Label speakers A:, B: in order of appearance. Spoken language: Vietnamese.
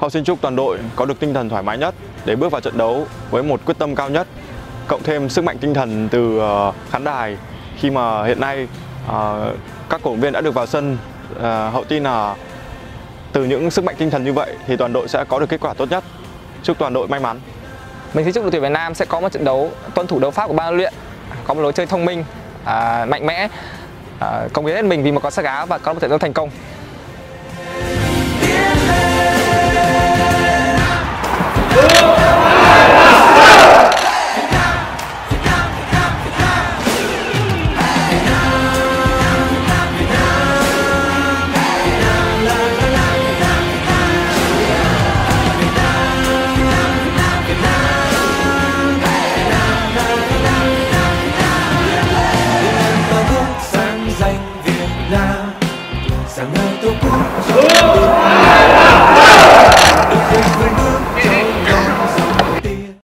A: Họ xin chúc toàn đội có được tinh thần thoải mái nhất để bước vào trận đấu với một quyết tâm cao nhất, cộng thêm sức mạnh tinh thần từ khán đài khi mà hiện nay các cổ động viên đã được vào sân. Hậu tin là từ những sức mạnh tinh thần như vậy thì toàn đội sẽ có được kết quả tốt nhất. Chúc toàn đội may mắn.
B: Mình xin chúc đội tuyển Việt Nam sẽ có một trận đấu tuân thủ đấu pháp của ban huấn luyện, có một lối chơi thông minh, mạnh mẽ, cống hiến hết mình vì một con xác áo và có một trận đấu thành công.